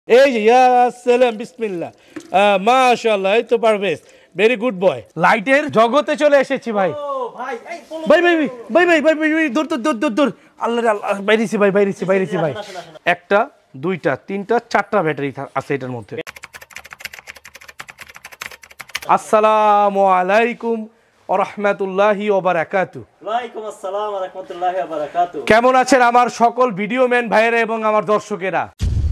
এই যে ইয়া সালাম বিসমিল্লাহ মাশাআল্লাহ এই তো পারভেজ ভেরি গুড বয় লাইটের জগতে চলে এসেছি ভাই ও ভাই দূর আল্লাহ বাইরেছি ভাই একটা দুইটা তিনটা চারটা ব্যাটারি আছে এটার মধ্যে আসসালামু আলাইকুম ওয়া রাহমাতুল্লাহি ওয়া বারাকাতুহু ওয়ালাইকুম আসসালাম ওয়া রাহমাতুল্লাহি ওয়া বারাকাতুহু কেমন আছেন আমার সকল ভিডিও ম্যান ভাইয়েরা এবং আমার দর্শকেরা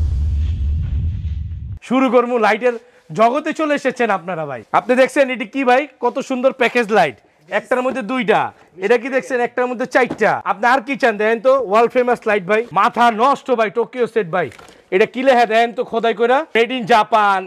শুরু করব লাইটের জগতে চলে এসেছেন আপনারা ভাই আপনি দেখছেন এটি কি ভাই কত সুন্দর প্যাকেজ লাইট একটার মধ্যে দুইটা এটা কি দেখছেন একটার মধ্যে চারটা আপনি আর কি চান দেন তো ওয়ার্ল্ড ফেমাস লাইট ভাই মাথা নষ্ট ভাই টোকিও সেট ভাই এটা কি লেখা দেন তো খোদাই কইরা মেড ইন জাপান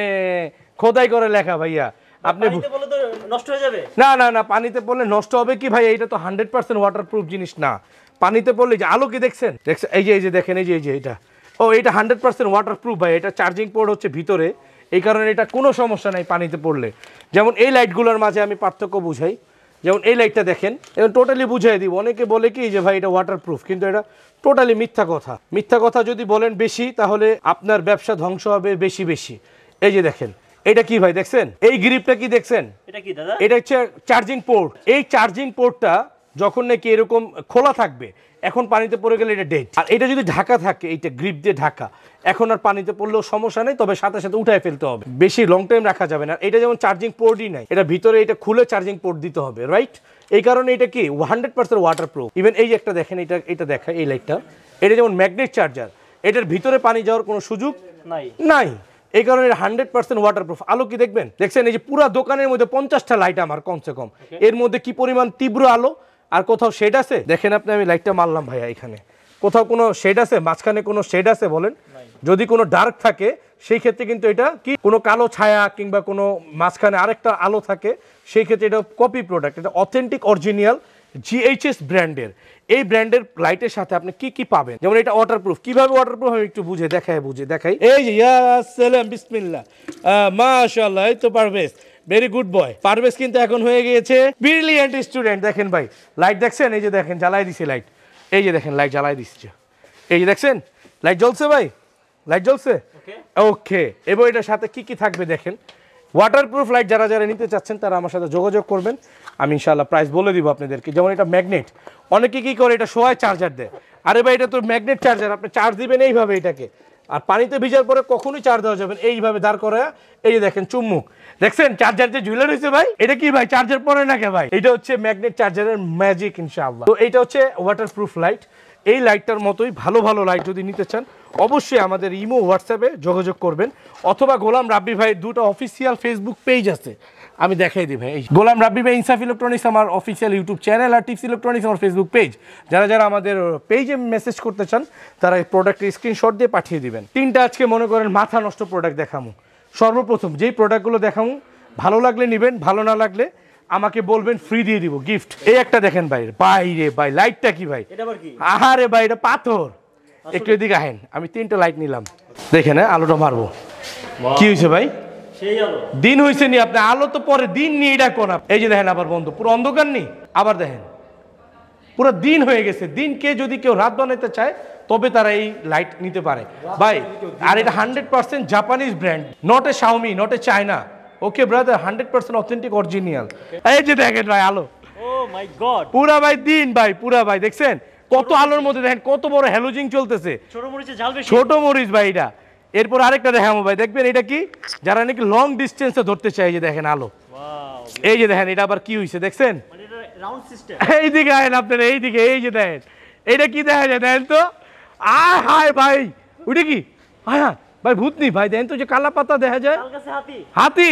খোদাই করে লেখা ভাইয়া আপনি পানিতে বলে তো নষ্ট হয়ে যাবে না পানিতে পড়লে নষ্ট হবে কি ভাই এটা তো 100% ওয়াটারপ্রুফ জিনিস না পানিতে পড়লে যে আলো কি দেখছেন এই যে দেখেন এই যে এটা ও এটা 100% ওয়াটারপ্রুফ ভাই এটা চার্জিং পোর্ট হচ্ছে ভিতরে এই কারণে এটা কোনো সমস্যা নাই পানিতে পড়লে যেমন এই লাইটগুলোর মাঝে আমি পার্থক্য বুঝাই যেমন এই লাইটটা দেখেন এবং টোটালি বুঝাই দিব অনেকে বলে কি যে ভাই এটা ওয়াটারপ্রুফ কিন্তু এটা টোটালি মিথ্যা কথা যদি বলেন বেশি তাহলে আপনার ব্যবসা ধ্বংস হবে বেশি এই যে দেখেন এটা কি ভাই দেখছেন এই গ্রিপটা কি দেখছেন এটা কি দাদা এটা হচ্ছে চার্জিং পোর্ট এই চার্জিং পোর্টটা যখন নাকি এরকম খোলা থাকবে এখন পানিতে পড়ে গেলে এটা ডেড আর এটা যদি ঢাকা থাকে এইটা গ্রিপ দিয়ে ঢাকা এখন আর পানিতে পড়লেও সমস্যা নেই তবে সাথে সাথে উঠায় ফেলতে হবে বেশি লং টাইম রাখা যাবে না এটা যেমন চার্জিং পোর্টই নাই এটা ভিতরে এটা খুলে চার্জিং পোর্ট দিতে হবে রাইট এই কারণে এটা কি 100% ওয়াটারপ্রুফ ইভেন এই যে একটা দেখেন এটা দেখায় এই লাইটটা এটা যেমন ম্যাগনেট চার্জার এটার ভিতরে পানি যাওয়ার কোনো সুযোগ নাই এই কারণে 100% ওয়াটারপ্রুফ আলো কি দেখবেন দেখছেন এই যে পুরো দোকানের মধ্যে 50টা লাইট আমার কমসে কম এর মধ্যে কি পরিমাণ তীব্র আলো আর কোথাও শেড আছে দেখেন আপনি আমি লাইটটা মারলাম ভাইয়া এখানে কোথাও কোনো শেড আছে মাঝখানে কোনো শেড আছে বলেন যদি কোনো ডার্ক থাকে সেই ক্ষেত্রে কিন্তু এটা কি কোনো কালো ছায়া কিংবা কোনো মাঝখানে আরেকটা আলো থাকে সেই ক্ষেত্রে এটা কপি প্রোডাক্ট এটা অথেন্টিক অরিজিনাল জিএইচএস ব্র্যান্ডের এই ব্র্যান্ডের লাইটের সাথে আপনি কি পাবেন যেমন এটা ওয়াটারপ্রুফ কিভাবে ওয়াটারপ্রুফ আমি একটু বুঝে দেখাই এই যে ইয়া সালাম বিসমিল্লাহ মাশাআল্লাহ এই তো Parvez very good boy Parvez কিন্তু এখন হয়ে গিয়েছে ব্রিলিয়ান্ট স্টুডেন্ট দেখেন ভাই লাইট দেখছেন এই যে দেখেন জ্বালাই দিছে লাইট এই যে দেখেন লাইট জ্বালাই দিচ্ছে এই যে দেখছেন লাইট জ্বলছে ভাই লাইট জ্বলছে ওকে এবার এটার সাথে কি থাকবে দেখেন ওয়াটারপ্রুফ লাইট যারা নিতে চাচ্ছেন তারা আমার সাথে যোগাযোগ করবেন আমি ইনশাআল্লাহ প্রাইস বলে দিব আপনাদেরকে যেমন এটা ম্যাগনেট অনেকে কি করে এটা সোয়ায় চার্জার দেয় আরে ভাই এটা তো ম্যাগনেট চার্জার আপনি চার্জ দিবেন এইভাবে এটাকে আর পানিতে ভিজার পরে কখনোই চার্জ দেওয়া যাবে এইভাবে দাঁড় করে এই যে দেখেন চুম্মুক দেখছেন চার্জার যে ঝুলে রয়েছে ভাই এটা কি ভাই চার্জার পরে না কে ভাই এটা হচ্ছে ম্যাগনেট চার্জারের ম্যাজিক ইনশাআল্লাহ তো এটা হচ্ছে ওয়াটারপ্রুফ লাইট এই লাইটটার মতোই ভালো লাইট যদি নিতে চান অবশ্যই আমাদের ইমো হোয়াটসঅ্যাপে যোগাযোগ করবেন অথবা গোলাম রাব্বি ভাইয়ের দুটো অফিসিয়াল ফেসবুক পেজ আছে আমি দেখাই দিই ভাই গোলাম রাব্বি ভাই ইনসাফ ইলেকট্রনিক্স আমার অফিসিয়াল ইউটিউব চ্যানেল আর টিপস ইলেকট্রনিক্স আমার ফেসবুক পেজ যারা আমাদের পেজে মেসেজ করতে চান তারা এই প্রোডাক্টের স্ক্রিনশট দিয়ে পাঠিয়ে দিবেন তিনটা আজকে মনে করেন মাথা নষ্ট প্রোডাক্ট দেখামু সর্বপ্রথম যেই প্রোডাক্টগুলো দেখামু ভালো লাগলে নেবেন ভালো না লাগলে আমাকে বলবেন ফ্রি দিয়ে দিব গিফট এই একটা দেখেন ভাই লাইটটা কি ভাই আহারে ভাই এটা পাথর একটু এদিকে আহেন আমি তিনটা লাইট নিলাম দেখেন আলোটা মারবো কি হয়েছে ভাই দিন হয়েছে নি আপনি আলো তো পরে দিন নিয়ে এটা কোন এই যে দেখেন আবার বন্ধ পুরো অন্ধকার নেই আবার দেখেন পুরো দিন হয়ে গেছে দিনকে যদি কেউ রাত বানাইতে চায় তবে তারা এই লাইট নিতে পারে ভাই আর এটা 100% Japanese brand not a Xiaomi not a China okay brother 100% authentic original এই যে দেখেন ভাই আলো ও মাই গড পুরা ভাই দেখছেন কত আলোর মধ্যে দেখেন কত বড় হ্যালোজিং চলতেছে ছোট মরিচ ভাই এটা এরপর আরেকটা দেখাবো ভাই দেখবেন এটা কি যারা নাকি লং ডিসটেন্সে ধরতে চায় যে দেখেন আলো এই যে দেখেন এটা আবার কি হইছে দেখছেন এইদিকে আয়েন আপনারা এইদিকে এই যে দেখেন এটা কি দেখা যায় দেখেন তো হায় ভাই ওইটা কি হ্যাঁ ভাই ভূতনি ভাই দেখেন তো যে কালা পাতা দেখা যায় হাতি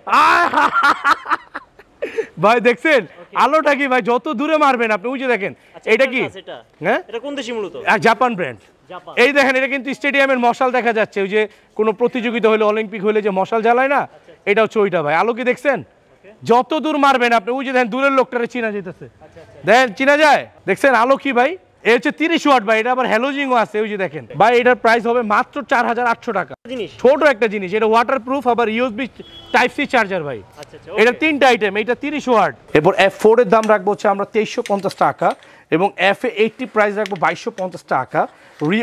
ভাই দেখছেন আলোটা কি ভাই যত দূরে মারবেন আপনি ওই যে দেখেন এটা কি হ্যাঁ এটা কোন দেশি মূলত জাপান ব্র্যান্ড এই দেখেন এটা কিন্তু স্টেডিয়ামের মশাল দেখা যাচ্ছে ওই যে কোনো প্রতিযোগিতা হলে অলিম্পিক হলে যে মশাল জ্বালায় না এটা হচ্ছে ওইটা ভাই আলো কি দেখছেন যত দূর মারবেন আপনি ওই যে দেখেন দূরের লোকটারে চিনা যেতেছে দেখেন চিনা যায় দেখছেন আলো কি ভাই এই হচ্ছে 30 ওয়াট ভাই এটা আবার হ্যালোজিংও আছে ওই যে দেখেন ভাই এটার প্রাইস হবে মাত্র 4800 টাকা ছোট একটা জিনিস এটা ওয়াটারপ্রুফ আবার ইউএসবি টাইপ সি চার্জার ভাই এটা তিনটা আইটেম এটা 30 ওয়াট এরপর F4 এর দাম রাখবো হচ্ছে আমরা 2350 টাকা এবং F80 প্রাইস রাখবো 2250 টাকা রিওন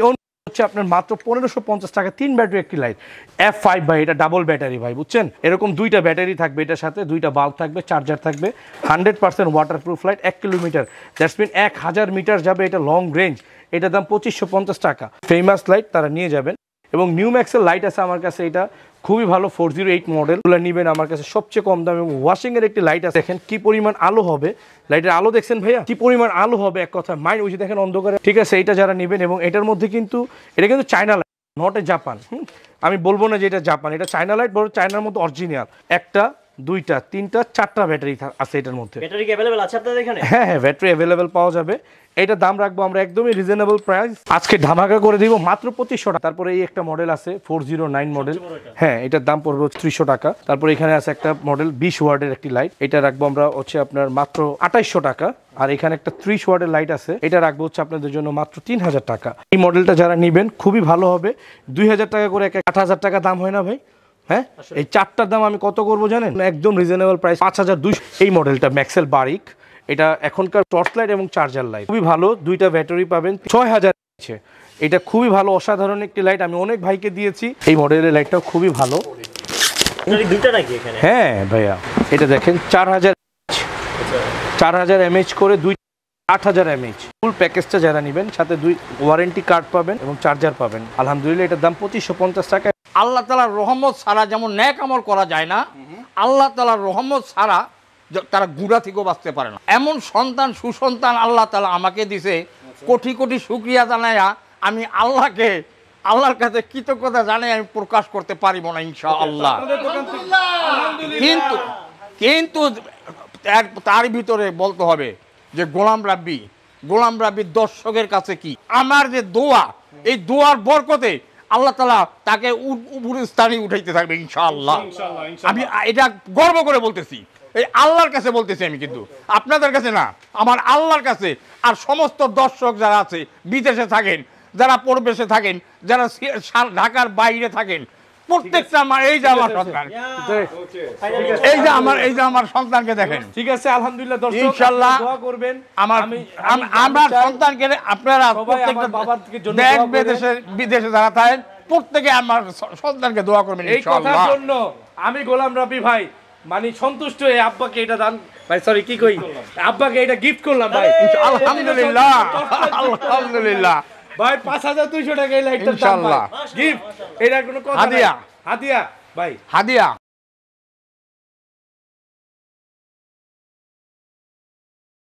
হচ্ছে আপনার মাত্র 1550 টাকা 3 ব্যাটারি একটি লাইট F5 ভাই, এটা ডাবল ব্যাটারি ভাই, বুঝছেন? এরকম 2টা ব্যাটারি থাকবে, এটার সাথে 2টা বাল্ব থাকবে, চার্জার থাকবে, 100% waterproof light, 1 kilometre, that's mean 1000 metre যাবে, এটা লং রেঞ্জ। এটার দাম 2550 টাকা। ফেমাস লাইট তারা নিয়ে যাবেন। এবং নিউ ম্যাক্সের লাইট আছে আমার কাছে, এটা খুবই ভালো 408 মডেল, ওগুলো নেবেন আমার কাছে সবচেয়ে কম দাম। এবং ওয়াশিং এর একটি লাইট আছে, দেখেন কি পরিমাণ আলো হবে, লাইটের আলো দেখছেন ভাইয়া, কি পরিমাণ আলো হবে, এক কথা মাইন্ড, ওই যে দেখেন অন্ধকারে, ঠিক আছে? এটা যারা নেবেন, এবং এটার মধ্যে কিন্তু এটা কিন্তু China light, not a Japan. আমি বলবো না যে এটা জাপান, এটা চায়না লাইট, বড় চায়নার মধ্যে অরিজিনাল। একটা, দুইটা, তিনটা, চারটা ব্যাটারি আছে এটার মধ্যে। ব্যাটারি কি अवेलेबल আছে আপনাদের এখানে? হ্যাঁ হ্যাঁ, ব্যাটারি অ্যাভেলেবেল পাওয়া যাবে। এটা দাম রাখবো আমরা একদমই রিজনেবল প্রাইস, আজকে ধামাকা করে দিব মাত্র 2500 টাকা। তারপরে এই একটা মডেল আছে 409 মডেল, হ্যাঁ এটার দাম পড়বে 300 টাকা। তারপরে এখানে আছে একটা মডেল 20 ওয়াটের একটি লাইট, এটা রাখবো আমরা হচ্ছে আপনার মাত্র 2800 টাকা। আর এখানে একটা 30 ওয়াটের লাইট আছে, এটা রাখবো হচ্ছে আপনাদের জন্য মাত্র 3000 টাকা। এই মডেলটা যারা নেবেন খুবই ভালো হবে। 2000 টাকা করে 8000 টাকা দাম হয় না ভাই? হ্যাঁ, এই চারটার দাম আমি কত করবো জানেন? একদম রিজনেবল প্রাইস 5200। এই মডেলটা ম্যাক্সেল বারিক, এটা এখনকার টর্চ লাইট এবং চার্জার লাইট, খুবই ভালো, 2টা ব্যাটারি পাবেন, 6000 আছে। এটা খুবই ভালো, অসাধারণ একটি লাইট, আমি অনেক ভাইকে দিয়েছি। এই মডেলের লাইটটাও খুবই ভালো। দুইটা নাকি এখানে? হ্যাঁ ভাইয়া, এটা দেখেন 4000 mAh করে 8000 mAh ফুল প্যাকেজটা যারা নেবেন, সাথে 2 ওয়ারেন্টি কার্ড পাবেন এবং চার্জার পাবেন। আলহামদুলিল্লাহ, এটার দাম 2550 টাকা। আল্লাহ তাআলার রহমত ছাড়া যেমন নেক আমল করা যায় না, আল্লাহ তাআলার রহমত ছাড়া তারা গুণা থেকেও বাঁচতে পারে না। এমন সন্তান, সুসন্তান আল্লাহ তাআলা আমাকে দিছে, কোটি কোটি শুকরিয়া জানায়া আমি আল্লাহর কাছে কৃতজ্ঞতা জানাই আমি প্রকাশ করতে পারিব না ইনশাআল্লাহ। কিন্তু তার ভিতরে বলতে হবে যে গোলাম রাব্বির দর্শকের কাছে কি আমার যে দোয়া, এই দোয়ার বরকতে আল্লাহ তাআলা তাকে উপরের স্থানে উঠাইতে থাকবে ইনশাআল্লাহ। আমি এটা গর্ব করে বলতেছি, এই আল্লাহর কাছে বলতেছি আমি, কিন্তু আপনাদের কাছে না, আমার আল্লাহর কাছে। আর সমস্ত দর্শক যারা আছে, বিদেশে থাকেন, যারা পরবেশে থাকেন, যারা ঢাকার বাইরে থাকেন, প্রত্যেকটা আমার এই যে আমার সন্তান, এই যে আমার সন্তানকে দেখেন, ঠিক আছে? আলহামদুলিল্লাহ দর্শক, ইনশাআল্লাহ দোয়া করবেন। আমার সন্তানকে আপনারা প্রত্যেকটা দেশ বিদেশে যারা থাকেন, প্রত্যেকে আমার সন্তানকে দোয়া করবেন এই কথার ইনশাআল্লাহ। জন্য আমি গোলাম রাব্বি ভাই মানে সন্তুষ্ট হয়ে আব্বাকে এটা দান ভাই, সরি কি কই, আব্বাকে এটা গিফট করলাম ভাই। আলহামদুলিল্লাহ, আলহামদুলিল্লাহ ভাই 5200 টাকা এই লাইটটার দাম ভাই, গিফট। এটা কোনো কথা না, হাদিয়া ভাই, হাদিয়া।